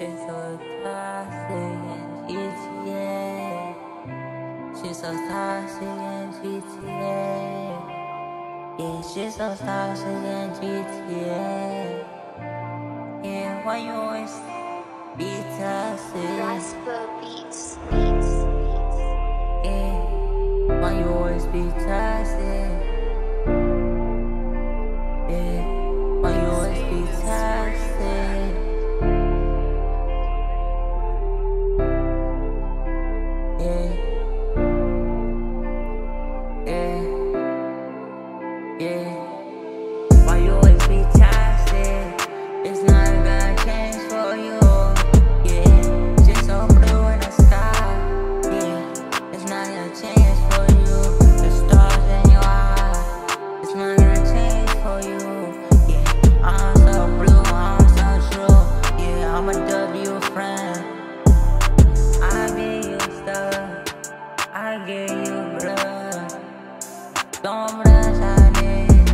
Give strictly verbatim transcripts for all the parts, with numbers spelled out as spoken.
She's so toxic in G T A. She's so toxic in G T A. Yeah, she's so toxic in G T A. Yeah, why you always be toxic? Raspa beats, beats, Yeah, why you always be toxic? Yeah, why you always be toxic? Yeah, yeah, yeah. Why you always be toxic? It's not gonna change for you. Yeah, just so blue in the sky. Yeah, it's not gonna change for you. The stars in your eyes, it's not gonna change for you. Yeah, I'm so blue, I'm so true. Yeah, I'm a W friend. I give you stuff, I give you blood. Don't brush on it.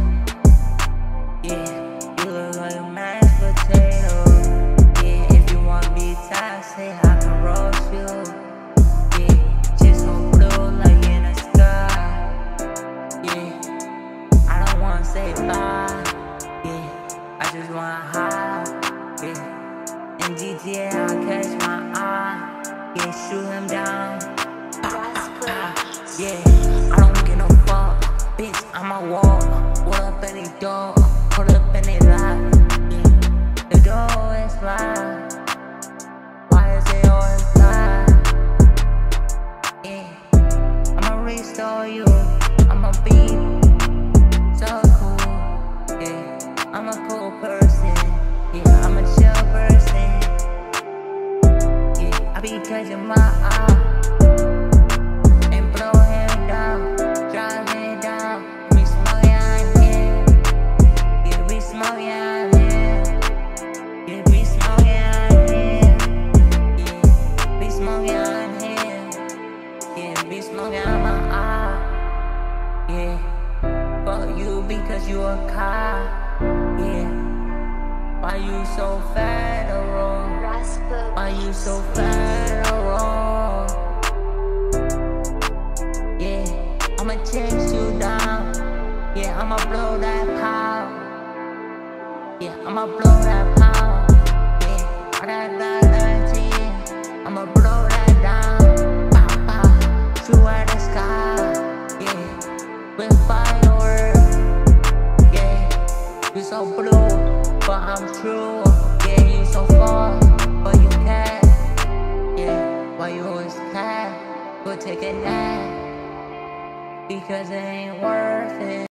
Yeah, you look like a mashed potato. Yeah, if you want to be toxic, I can roast you. Yeah, just so blue like in the sky. Yeah, I don't wanna say bye. Yeah, I just wanna hide. Yeah, in G T A I catch my eye. Yeah, shoot him down. Raspa beats. Yeah, I don't get no fuck. Bitch, I'm a wall. What up in the door? Put up in the lock. Yeah, the door is locked. Why is it always locked? Yeah, I'ma restore you. I'ma be so cool. Yeah, I'm a cool person. Yeah, I'm a chill person. Yeah, I be catching my eye. And blow him down, drive him down. We smoking on him. Yeah, we smoking on him. Yeah, we smoking on him. Yeah, we smoking on him. Yeah, we smoking on my eye. Yeah, fuck you because you a cop. Yeah, why you so federal? Raspa Why you beats. so federal? Yeah, I'ma chase you down. Yeah, I'ma blow that power. Yeah, I'ma blow that power. Yeah, I got that nineteen. I'ma blow that down. Pow, pow, shoot at the sky. Yeah, with fireworks. Yeah, you so blue, but I'm true. Yeah, you so far, but you can't. Yeah, why you always can't? Go take a nap, because it ain't worth it.